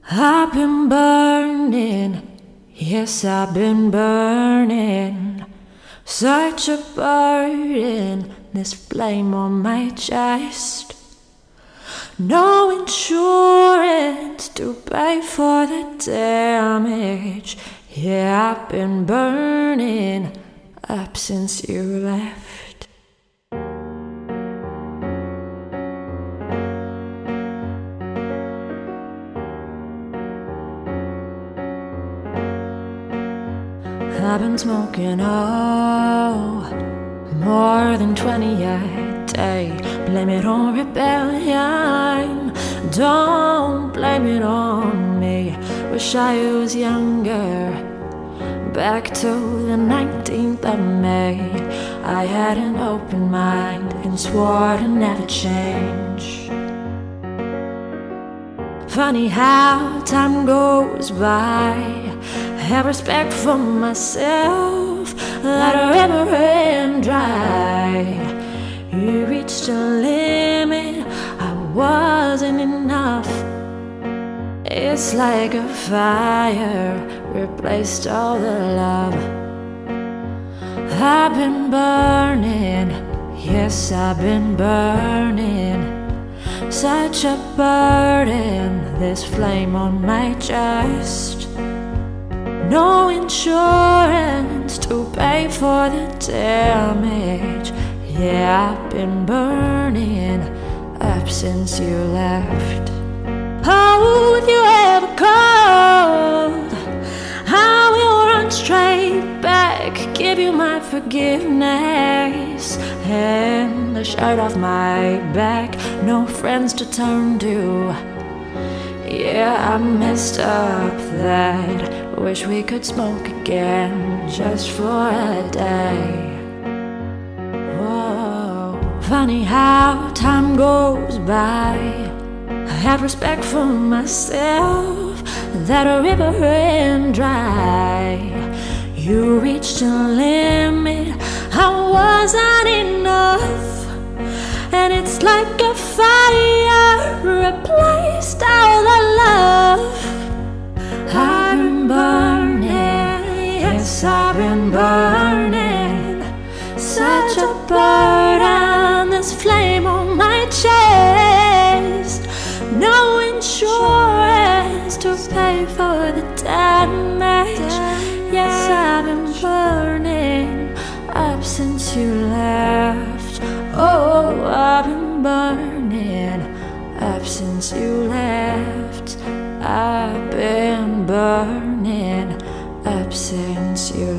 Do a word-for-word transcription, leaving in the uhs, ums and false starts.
I've been burning, yes, I've been burning. Such a burden, this flame on my chest. No insurance to pay for the damage. Yeah, I've been burning up since you left. I've been smoking, oh, more than twenty a day. Blame it on rebellion, don't blame it on me. Wish I was younger, back to the nineteenth of May. I had an open mind and swore to never change. Funny how time goes by. Have respect for myself, let a river run dry. You reached a limit, I wasn't enough. It's like a fire replaced all the love. I've been burning, yes, I've been burning. Such a burden, this flame on my chest. No insurance to pay for the damage. Yeah, I've been burning up since you left. Oh, if you ever called, I will run straight back, give you my forgiveness and the shirt off my back. No friends to turn to. Yeah, I messed up that. Wish we could smoke again, just for a day. Whoa. Funny how time goes by. I had respect for myself, that a river ran dry. You reached a limit, I wasn't enough. And it's like a fire replaced all the love. I've been burning, yes, I've been burning. Such a burden, this flame on my chest. No insurance to pay for the damage. Yes, I've been burning up since you left. Oh, I've been burning up since you left. I've been burning up since you